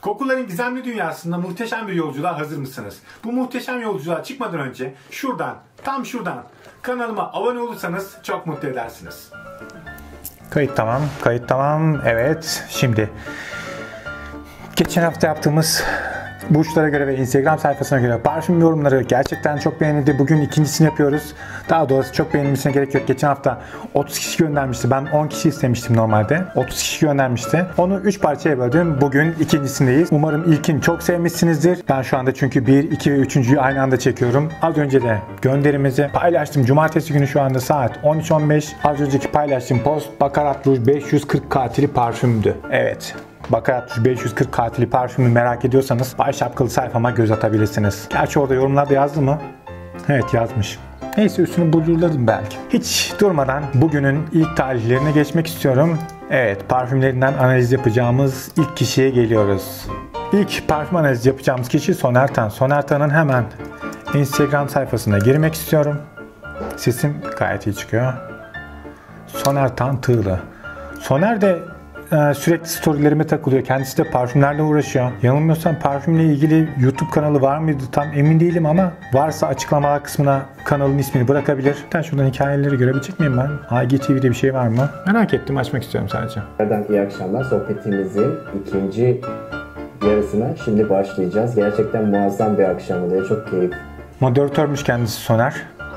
Kokuların gizemli dünyasında muhteşem bir yolculuğa hazır mısınız? Bu muhteşem yolculuğa çıkmadan önce tam şuradan kanalıma abone olursanız çok mutlu edersiniz. Kayıt tamam. Evet, şimdi geçen hafta yaptığımız burçlara göre ve Instagram sayfasına göre parfüm yorumları gerçekten çok beğenildi. Bugün ikincisini yapıyoruz. Daha doğrusu çok beğenilmesine gerek yok. Geçen hafta 30 kişi göndermişti. Ben 10 kişi istemiştim normalde. 30 kişi göndermişti. Onu 3 parçaya böldüm. Bugün ikincisindeyiz. Umarım ilkini çok sevmişsinizdir. Ben şu anda çünkü 1, 2 ve 3.'yü aynı anda çekiyorum. Az önce de gönderimizi paylaştım. Cumartesi günü şu anda saat 13.15. Az önceki paylaştığım post Baccarat Rouge 540 katili parfümdü. Evet. Baccarat Rouge 540 katili parfümü merak ediyorsanız Bay Şapkalı sayfama göz atabilirsiniz. Gerçi orada yorumlarda yazdı mı? Evet, yazmış. Neyse, üstünü bluurladım belki. Hiç durmadan bugünün ilk tarihlerine geçmek istiyorum. Evet, parfümlerinden analiz yapacağımız ilk kişiye geliyoruz. İlk parfüm analizi yapacağımız kişi Soner Tan. Soner Tan'ın hemen Instagram sayfasına girmek istiyorum. Sesim gayet iyi çıkıyor. Soner Tan Tığlı. Soner de sürekli storylerime takılıyor. Kendisi de parfümlerle uğraşıyor. Yanılmıyorsam parfümle ilgili YouTube kanalı var mıydı tam emin değilim ama varsa açıklamalar kısmına kanalın ismini bırakabilir. Ben şuradan hikayeleri görebilecek miyim ben? IGTV'de bir şey var mı? Merak ettim, açmak istiyorum sadece. İyi akşamlar. Sohbetimizin ikinci yarısına şimdi başlayacağız. Gerçekten muazzam bir akşamdı. Çok keyif. Moderatörmüş kendisi Soner.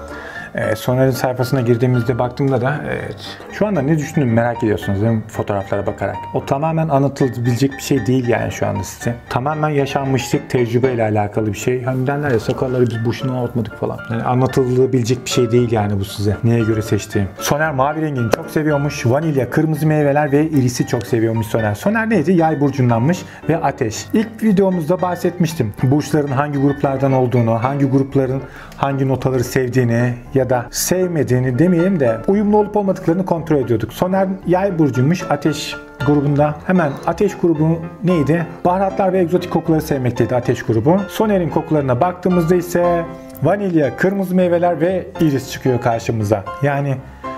Soner'in sayfasına girdiğimizde baktığımda da şu anda ne düşündüğümü merak ediyorsunuz değil mi? Fotoğraflara bakarak. O tamamen anlatılabilecek bir şey değil yani şu anda size. Tamamen yaşanmışlık, tecrübeyle alakalı bir şey. Hani derler ya, sakalları biz boşuna ağartmadık falan. Yani anlatılabilecek bir şey değil yani bu size. Neye göre seçtiğim. Soner mavi rengini çok seviyormuş. Vanilya, kırmızı meyveler ve irisi çok seviyormuş Soner. Soner neydi? Yay burcundanmış ve ateş. İlk videomuzda bahsetmiştim. Burçların hangi gruplardan olduğunu, hangi grupların hangi notaları sevdiğini ya da sevmediğini demeyelim de uyumlu olup olmadıklarını kontrol ediyorduk. Soner yay burcuymuş, ateş grubunda. Hemen ateş grubu neydi? Baharatlar ve egzotik kokuları sevmekteydi ateş grubu. Soner'in kokularına baktığımızda ise vanilya, kırmızı meyveler ve iris çıkıyor karşımıza. Yani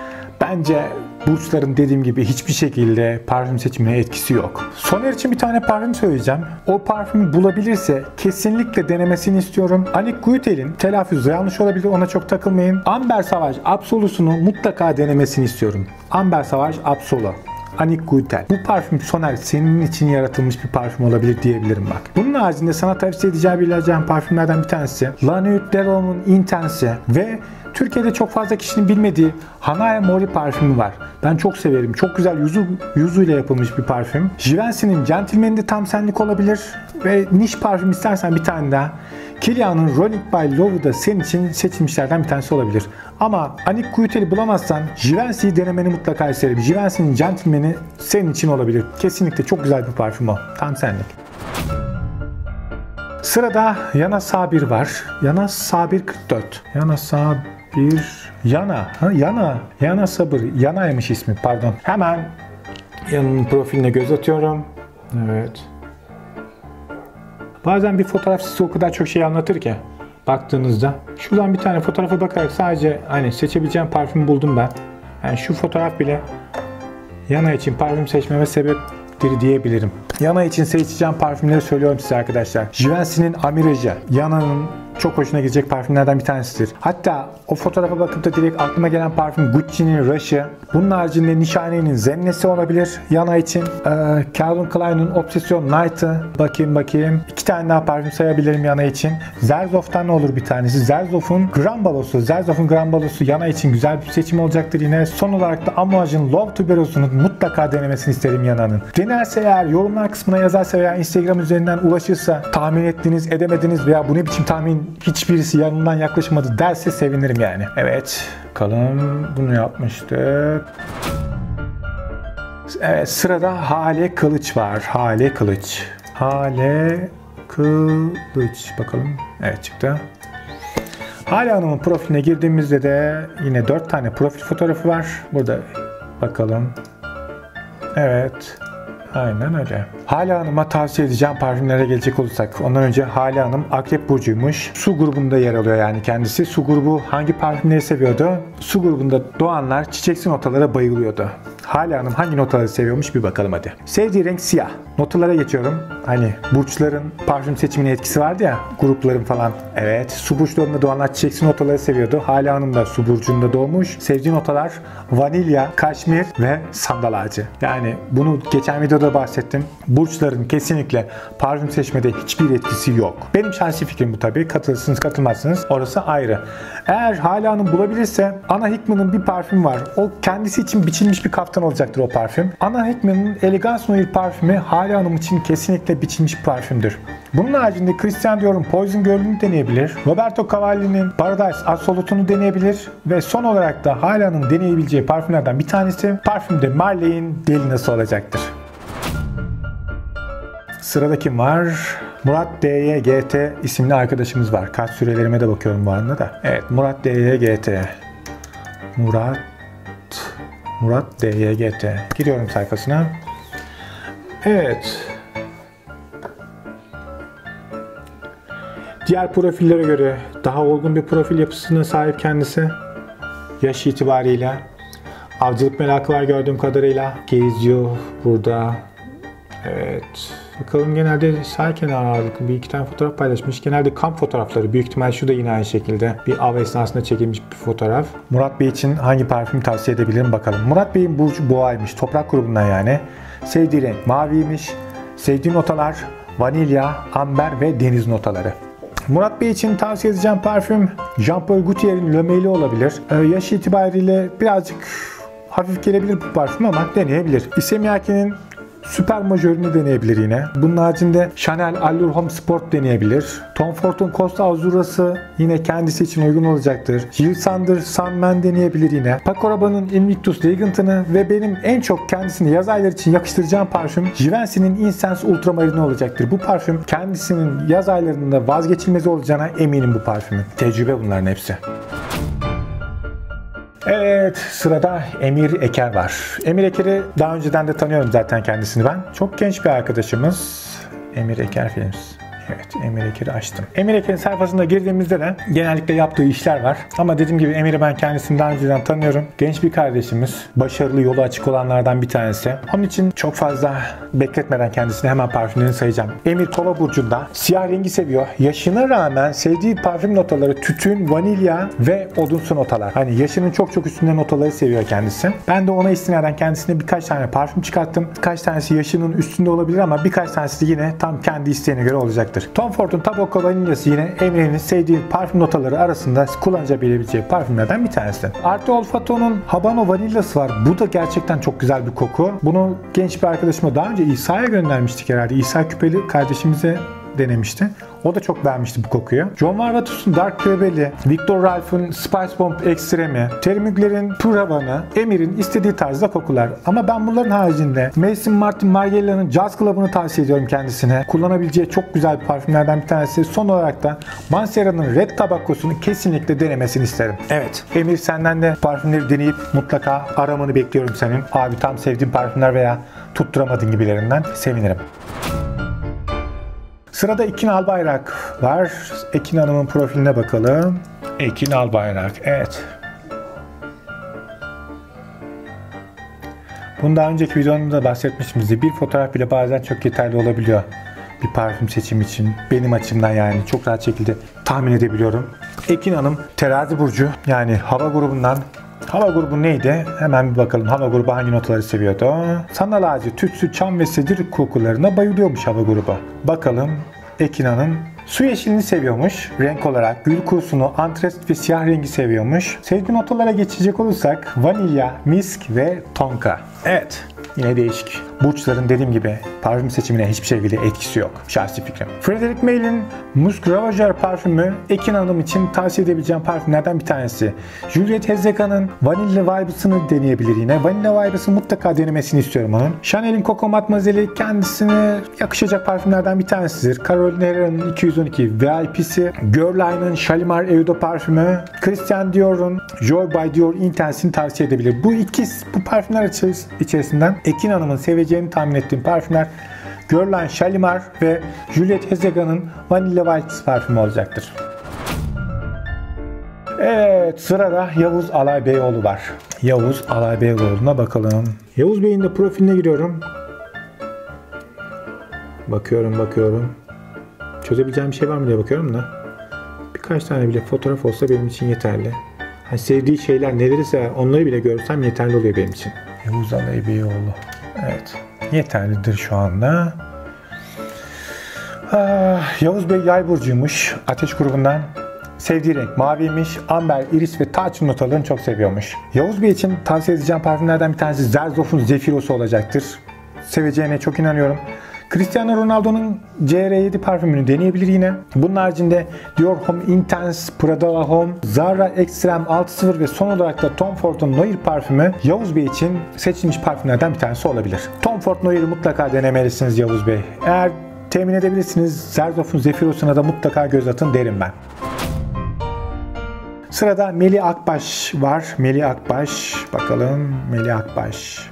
bence burçların dediğim gibi hiçbir şekilde parfüm seçimine etkisi yok. Soner için bir tane parfüm söyleyeceğim. O parfümü bulabilirse kesinlikle denemesini istiyorum. Anik Guytel'in telaffuzu yanlış olabilir, ona çok takılmayın. Amber Sauvage Absolu'sunu mutlaka denemesini istiyorum. Amber Sauvage Absolu. Anik Guytel. Bu parfüm Soner senin için yaratılmış bir parfüm olabilir diyebilirim bak. Bunun haricinde sana tavsiye edeceğim parfümlerden bir tanesi La Nuit de L'Homme'un Intense ve Türkiye'de çok fazla kişinin bilmediği Hanae Mori parfümü var. Ben çok severim. Çok güzel yuzu ile yapılmış bir parfüm. Givenchy'nin Gentleman'i de tam senlik olabilir. Ve niş parfüm istersen bir tane daha. Kilian'ın Rolling by Love'u da senin için seçilmişlerden bir tanesi olabilir. Ama Anik Guytel'i bulamazsan Givenchy'yi denemeni mutlaka isterim. Givenchy'nin Gentleman'i senin için olabilir. Kesinlikle çok güzel bir parfüm o. Tam senlik. Sırada Yana Sabir var. Yana Sabir 44. Yana Sabir... Yana Sabır. Yana'ymış ismi, pardon. Hemen Yana'nın profiline göz atıyorum. Evet. Bazen bir fotoğraf size o kadar çok şey anlatır ki baktığınızda. Şuradan bir tane fotoğrafa bakarak sadece hani seçebileceğim parfümü buldum ben. Yani şu fotoğraf bile Yana için parfüm seçmeme sebeptir diyebilirim. Yana için seçeceğim parfümleri söylüyorum size arkadaşlar. Givenchy'nin Amirage, Yana'nın çok hoşuna gidecek parfümlerden bir tanesidir. Hatta o fotoğrafa bakıp da direkt aklıma gelen parfüm Gucci'nin Rush'ı. Bunun haricinde Nişane'nin Zennesi olabilir Yana için. Calvin Klein'in Obsession Night'ı. Bakayım. 2 tane daha parfüm sayabilirim Yana için. Zerzof'tan ne olur bir tanesi. Zerzof'un Grand Balosu Yana için güzel bir seçim olacaktır yine. Son olarak da Amouage'ın Love Tuberos'unu mutlaka denemesini isterim Yana'nın. Denerse eğer, yorumlar kısmına yazarsa veya Instagram üzerinden ulaşırsa, tahmin ettiniz, edemediniz veya bu ne biçim tahmin, hiçbirisi yanından yaklaşmadı derse sevinirim yani. Evet, bakalım bunu yapmıştık. Evet, sırada Hale Kılıç var. Hale Kılıç. Bakalım. Evet, çıktı. Hale Hanım'ın profiline girdiğimizde de yine 4 tane profil fotoğrafı var. Burada bakalım. Evet. Aynen öyle. Hale Hanım'a tavsiye edeceğim parfümlere gelecek olursak. Ondan önce Hale Hanım Akrep Burcu'ymuş. Su grubunda yer alıyor yani kendisi. Su grubu hangi parfümleri seviyordu? Su grubunda doğanlar çiçeksi notalara bayılıyordu. Hale Hanım hangi notaları seviyormuş bir bakalım hadi. Sevdiği renk siyah. Notalara geçiyorum. Hani burçların parfüm seçimine etkisi vardı ya, grupların falan. Evet, su burçlarında doğanlar çiçeksi notaları seviyordu. Hale Hanım da su burcunda doğmuş. Sevdiği notalar vanilya, kaşmir ve sandal ağacı. Yani bunu geçen videoda bahsettim. Burçların kesinlikle parfüm seçmede hiçbir etkisi yok. Benim şahsi fikrim bu tabii. Katılırsınız katılmazsınız. Orası ayrı. Eğer Hale Hanım bulabilirse Anna Hickman'ın bir parfümü var. O kendisi için biçilmiş bir kaftan olacaktır o parfüm. Anna Hickman'ın Elegance Noir parfümü Hale Hanım için kesinlikle biçilmiş bir parfümdür. Bunun haricinde Christian Dior'un Poison Girl'ünü deneyebilir. Roberto Cavalli'nin Paradise Absolute'unu deneyebilir. Ve son olarak da Hale Hanım'ın deneyebileceği parfümlerden bir tanesi parfümde Marley'in Delina'sı olacaktır. Sırada kim var? Murat DYGT isimli arkadaşımız var. Kaç sürelerime de bakıyorum bu anda da. Evet, Murat DYGT. Murat DYGT. Giriyorum sayfasına. Evet. Diğer profillere göre daha olgun bir profil yapısına sahip kendisi. Yaş itibariyle. Avcılık merakı var gördüğüm kadarıyla. Geziyor burada. Evet. Bakalım, genelde sahil kenarı ağırlıklı bir iki tane fotoğraf paylaşmış. Genelde kamp fotoğrafları. Büyük ihtimal şu da yine aynı şekilde. Bir av esnasında çekilmiş bir fotoğraf. Murat Bey için hangi parfümü tavsiye edebilirim bakalım. Murat Bey'in burcu boğaymış. Toprak grubundan yani. Sevdiği renk maviymiş. Sevdiği notalar vanilya, amber ve deniz notaları. Murat Bey için tavsiye edeceğim parfüm Jean Paul Gaultier'in Le Mail'i olabilir. Yaş itibariyle birazcık hafif gelebilir bu parfüm ama deneyebilir. Issey Miyake'nin Süper Majör'ünü deneyebilir yine. Bunun haricinde Chanel Allure Homme Sport deneyebilir. Tom Ford'un Costa Azura'sı yine kendisi için uygun olacaktır. Jil Sander Sunman deneyebilir yine. Paco Rabanne'ın Invictus Legant'ını ve benim en çok kendisini yaz ayları için yakıştıracağım parfüm Givenchy'nin Incense Ultramarine olacaktır. Bu parfüm kendisinin yaz aylarında vazgeçilmezi olacağına eminim bu parfümün. Tecrübe bunların hepsi. Evet, sırada Emir Eker var. Emir Eker'i daha önceden de tanıyorum zaten kendisini ben. Çok genç bir arkadaşımız. Emir Eker Films. Evet, Emir Eker'i açtım. Emir Eker'in sayfasına girdiğimizde de genellikle yaptığı işler var. Ama dediğim gibi Emir'i ben kendisini daha önceden tanıyorum. Genç bir kardeşimiz. Başarılı, yolu açık olanlardan bir tanesi. Onun için çok fazla bekletmeden kendisine hemen parfümlerini sayacağım. Emir Kova burcunda. Siyah rengi seviyor. Yaşına rağmen sevdiği parfüm notaları tütün, vanilya ve odunsu notalar. Hani yaşının çok üstünde notaları seviyor kendisi. Ben de ona istinaden kendisine birkaç tane parfüm çıkarttım. Birkaç tanesi yaşının üstünde olabilir ama birkaç tanesi de yine tam kendi isteğine göre olacaktır. Tom Ford'un Tabacco Vanilyası yine Emre'nin sevdiği parfüm notaları arasında kullanabileceği parfümlerden bir tanesi. Arte Olfato'nun Habano Vanilyası var. Bu da gerçekten çok güzel bir koku. Bunu genç bir arkadaşıma daha önce İsa'ya göndermiştik herhalde. İsa Küpeli kardeşimize denemişti. O da çok beğenmişti bu kokuyu. John Varvatus'un Dark Crevelli, Viktor Ralph'ın Spice Bomb Extreme, Terry Mugler'in Pure Havan'ı, Emir'in istediği tarzda kokular. Ama ben bunların haricinde Mason Martin Margiela'nın Jazz Club'ını tavsiye ediyorum kendisine. Kullanabileceği çok güzel bir parfümlerden bir tanesi. Son olarak da Mansera'nın Red Tabacco'sunu kesinlikle denemesini isterim. Evet, Emir, senden de parfümleri deneyip mutlaka aramanı bekliyorum senin. Abi tam sevdiğim parfümler veya tutturamadığın gibilerinden sevinirim. Sırada Ekin Albayrak var. Ekin Hanım'ın profiline bakalım. Ekin Albayrak, evet. Bunu daha önceki videomda da bahsetmiştim. Bir fotoğraf bile bazen çok yeterli olabiliyor bir parfüm seçimi için. Benim açımdan yani çok rahat şekilde tahmin edebiliyorum. Ekin Hanım Terazi burcu, yani hava grubundan. Hava grubu neydi? Hemen bir bakalım. Hava grubu hangi notaları seviyordu? Sandal ağacı, tütsü, çam ve sedir kokularına bayılıyormuş hava grubu. Bakalım Ekin Hanım su yeşilini seviyormuş. Renk olarak gül kurusunu, antrest ve siyah rengi seviyormuş. Sevdiği notalara geçecek olursak vanilya, misk ve tonka. Evet. Yine değişik. Burçların dediğim gibi parfüm seçimine hiçbir şekilde etkisi yok. Şahsi fikrim. Frederic Maille'in Musk Ravageur parfümü Ekin Hanım için tavsiye edebileceğim parfümlerden bir tanesi. Juliette Hezeka'nın Vanilla Vibes'ını deneyebilir yine. Vanilla Vibes'ı mutlaka denemesini istiyorum onun. Chanel'in Coco Mademoiselle'i kendisine yakışacak parfümlerden bir tanesidir. Caroline Herrera'nın 212 VIP'si. Guerlain'in Shalimar Eau parfümü. Christian Dior'un Joy by Dior Intense'ini tavsiye edebilir. Bu parfümler içerisinden Ekin Hanım'ın seveceğini tahmin ettiğim parfümler Guerlain Shalimar ve Juliette Hezeka'nın Vanilla Vibes parfümü olacaktır. Evet, sırada Yavuz Alay Beyoğlu var. Yavuz Alay Beyoğlu'na bakalım. Yavuz Bey'in de profiline giriyorum. Bakıyorum. Çözebileceğim bir şey var mı diye bakıyorum da. Birkaç tane bile fotoğraf olsa benim için yeterli. Hani sevdiği şeyler nelerse onları bile görsem yeterli oluyor benim için. Yavuz Alay Beyoğlu. Evet. Yeterlidir şu anda. Yavuz Bey yay burcuymuş. Ateş grubundan. Sevdiği renk maviymiş. Amber, iris ve tarçın notalarını çok seviyormuş. Yavuz Bey için tavsiye edeceğim parfümlerden bir tanesi Zerzof'un Zefirosu olacaktır. Seveceğine çok inanıyorum. Cristiano Ronaldo'nun CR7 parfümünü deneyebilir yine. Bunun haricinde Dior Homme Intense, Prada La Homme, Zara Extreme 6.0 ve son olarak da Tom Ford'un Noir parfümü Yavuz Bey için seçilmiş parfümlerden bir tanesi olabilir. Tom Ford Noir'i mutlaka denemelisiniz Yavuz Bey. Eğer temin edebilirsiniz Zerzof'un Zefiros'una da mutlaka göz atın derim ben. Sırada Melih Akbaş var. Melih Akbaş. Bakalım. Melih Akbaş.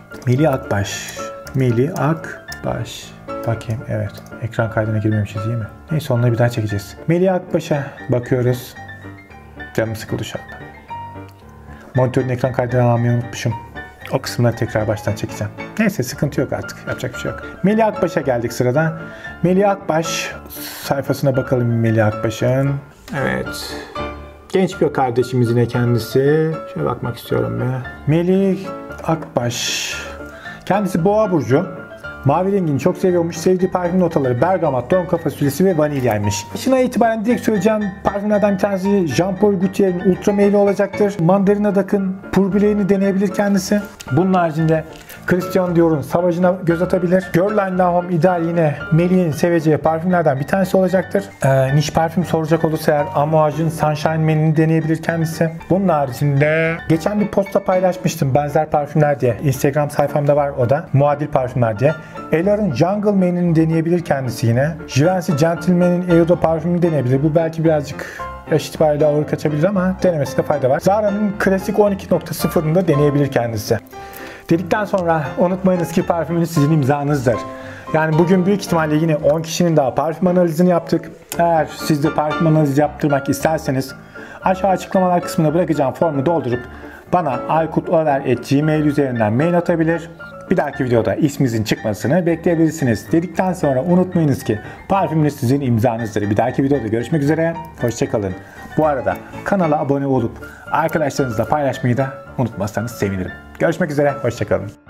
Bakayım, evet. Ekran kaydına girmemişiz değil mi? Neyse, onları bir daha çekeceğiz. Melih Akbaş'a bakıyoruz. Canım sıkıldı şu anda. Monitörün ekran kaydını almayı unutmuşum. O kısımları tekrar baştan çekeceğim. Neyse, sıkıntı yok artık. Yapacak bir şey yok. Melih Akbaş'a geldik sırada. Melih Akbaş sayfasına bakalım Melih Akbaş'ın. Evet. Genç bir kardeşimiz yine kendisi. Şöyle bakmak istiyorum ya. Melih Akbaş. Kendisi Boğa burcu. Mavi rengini çok seviyormuş. Sevdiği parfüm notaları bergamot, don fasulyesi ve vanilyaymış. Başına itibaren direkt söyleyeceğim parfümlerden bir tanesi Jean Paul Gaultier'in Ultra Meyli olacaktır. Mandarina Duck'ın Purbule'ini deneyebilir kendisi. Bunun haricinde Christian Dior'un Savage'ına göz atabilir. Guerlain La Homme ideal yine Melih'in seveceği parfümlerden bir tanesi olacaktır. Niş parfüm soracak olursa eğer Amouage'ın Sunshine Man'ini deneyebilir kendisi. Bunun haricinde geçen bir posta paylaşmıştım benzer parfümler diye. Instagram sayfamda var o da. Muadil parfümler diye. Elar'ın Jungle Man'ini deneyebilir kendisi yine. Givenchy Gentleman'in Eau parfümünü deneyebilir. Bu belki birazcık yaş itibariyle ağır kaçabilir ama denemesinde fayda var. Zara'nın klasik 12.0'ını da deneyebilir kendisi. Dedikten sonra unutmayınız ki parfümünüz sizin imzanızdır. Yani bugün büyük ihtimalle yine 10 kişinin daha parfüm analizini yaptık. Eğer siz de parfüm analizi yaptırmak isterseniz aşağı açıklamalar kısmına bırakacağım formu doldurup bana aykut.over@gmail üzerinden mail atabilir. Bir dahaki videoda isminizin çıkmasını bekleyebilirsiniz. Dedikten sonra unutmayınız ki parfümünüz sizin imzanızdır. Bir dahaki videoda görüşmek üzere. Hoşçakalın. Bu arada kanala abone olup arkadaşlarınızla paylaşmayı da unutmazsanız sevinirim. Görüşmek üzere. Hoşçakalın.